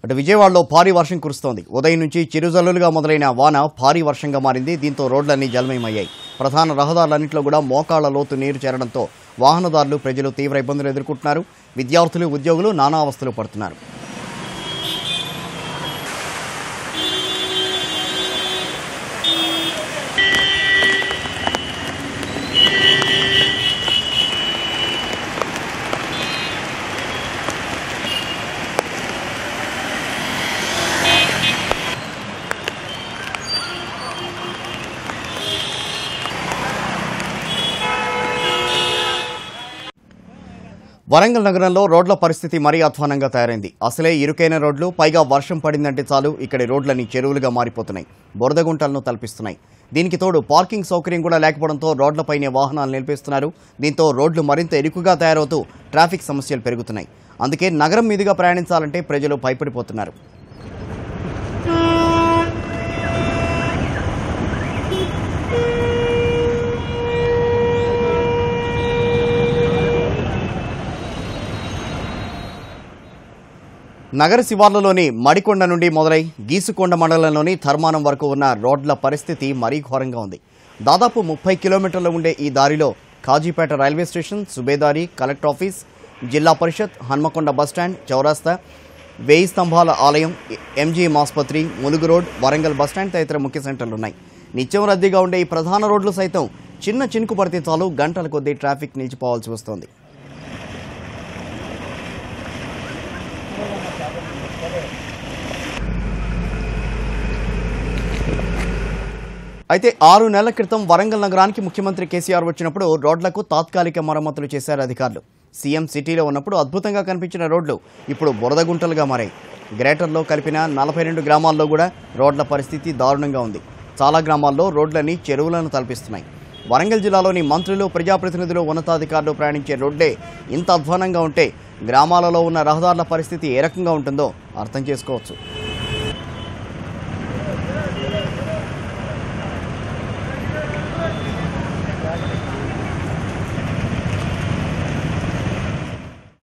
అటు విజయవాడలో భారీ వర్షం కురుస్తోంది. ఉదయం నుంచి చిరుజల్లులుగా మొదలైన వాన భారీ వర్షంగా మారింది. దీంతో రోడ్లన్నీ జలమయమయ్యాయి. ప్రధాన రహదారులన్నింటిలో కూడా మోకాళ్ల లోతు నీరు చేరడంతో వాహనదారులు, ప్రజలు తీవ్ర ఇబ్బందులు ఎదుర్కొంటున్నారు. విద్యార్థులు, ఉద్యోగులు నానా అవస్థలు పడుతున్నారు. వరంగల్ నగరంలో రోడ్ల పరిస్థితి మరీ అధ్వానంగా తయారైంది. అసలే ఇరుకైన రోడ్లు, పైగా వర్షం పడిందంటే చాలు ఇక్కడి రోడ్లన్నీ చెరువులుగా మారిపోతున్నాయి. బురదగుంటలను తలపిస్తున్నాయి. దీనికి తోడు పార్కింగ్ సౌకర్యం కూడా లేకపోవడంతో రోడ్లపైనే వాహనాలు నిలిపేస్తున్నారు. దీంతో రోడ్లు మరింత ఇరుకుగా తయారవుతూ ట్రాఫిక్ సమస్యలు పెరుగుతున్నాయి. అందుకే నగరం మీదుగా ప్రయాణించాలంటే ప్రజలు భయపడిపోతున్నారు. నగర శివార్లలోని మడికొండ నుండి మొదలై గీసుకొండ మండలంలోని ధర్మానం వరకు ఉన్న రోడ్ల పరిస్థితి మరీ ఘోరంగా ఉంది. దాదాపు 30 కిలోమీటర్లు ఉండే ఈ దారిలో Kazipet railway station, Subedari, collector office, Zilla Parishad, Hanamkonda bus stand, చౌరాస్తా, 1000 స్తంభాల ఆలయం, ఎంజీఎం ఆసుపత్రి, ములుగు రోడ్, వరంగల్ బస్టాండ్ తదితర ముఖ్య సెంటర్లున్నాయి. నిత్యం రద్దీగా ఉండే ఈ ప్రధాన రోడ్లు సైతం చిన్న చినుకు పడితే చాలు గంటల కొద్దీ ట్రాఫిక్ నిలిచిపోవాల్సి వస్తోంది. అయితే 6 నెలల క్రితం వరంగల్ నగరానికి ముఖ్యమంత్రి కేసీఆర్ వచ్చినప్పుడు రోడ్లకు తాత్కాలిక మరమ్మతులు చేశారు అధికారులు. సీఎం సిటీలో ఉన్నప్పుడు అద్భుతంగా కనిపించిన రోడ్లు ఇప్పుడు బురదగుంటలుగా మారాయి. గ్రేటర్లో కలిపిన 42 గ్రామాల్లో కూడా రోడ్ల పరిస్థితి దారుణంగా ఉంది. చాలా గ్రామాల్లో రోడ్లన్నీ చెరువులను తలపిస్తున్నాయి. వరంగల్ జిల్లాలోని మంత్రులు, ప్రజాప్రతినిధులు, ఉన్నతాధికారులు ప్రయాణించే రోడ్లే ఇంత అధ్వానంగా ఉంటే గ్రామాలలో ఉన్న రహదారుల పరిస్థితి ఏ రకంగా ఉంటుందో అర్థం చేసుకోవచ్చు.